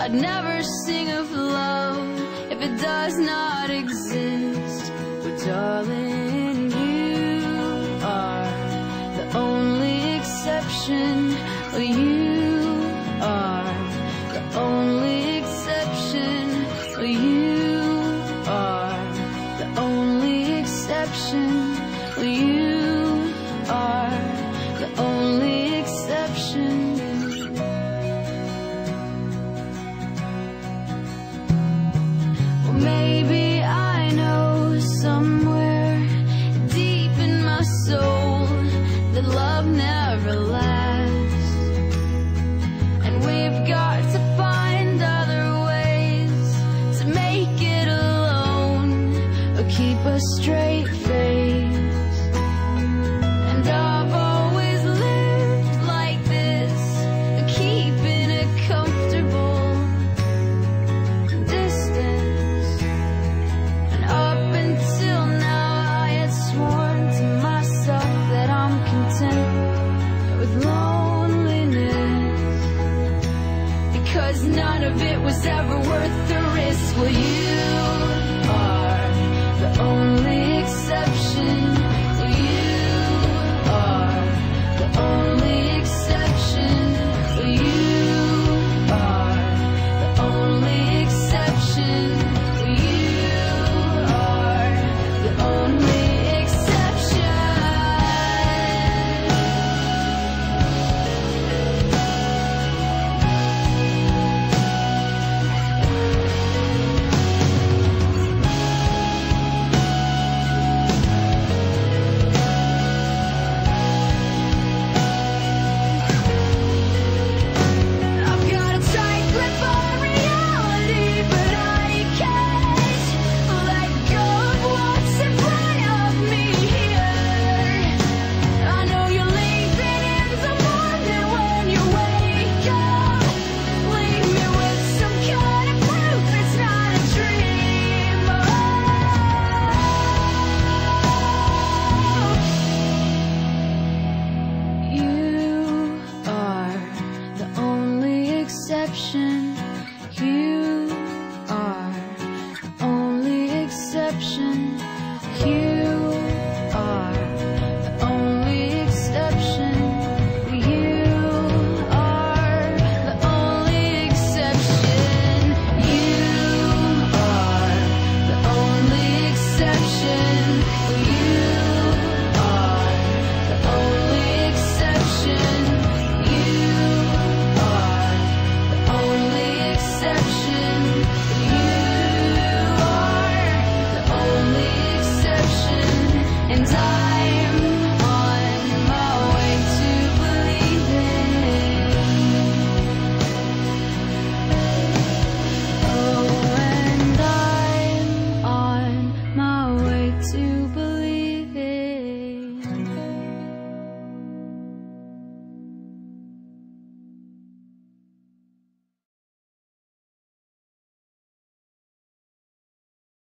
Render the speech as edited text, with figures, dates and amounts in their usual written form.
I'd never sing of love if it does not exist. But darling, you are the only exception. Well, you are the only exception. Well, you are the only exception. Well, you are the only exception. Well, maybe I know somewhere deep in my soul that love never lasts, and we've got to find other ways to make it alone or keep a straight face.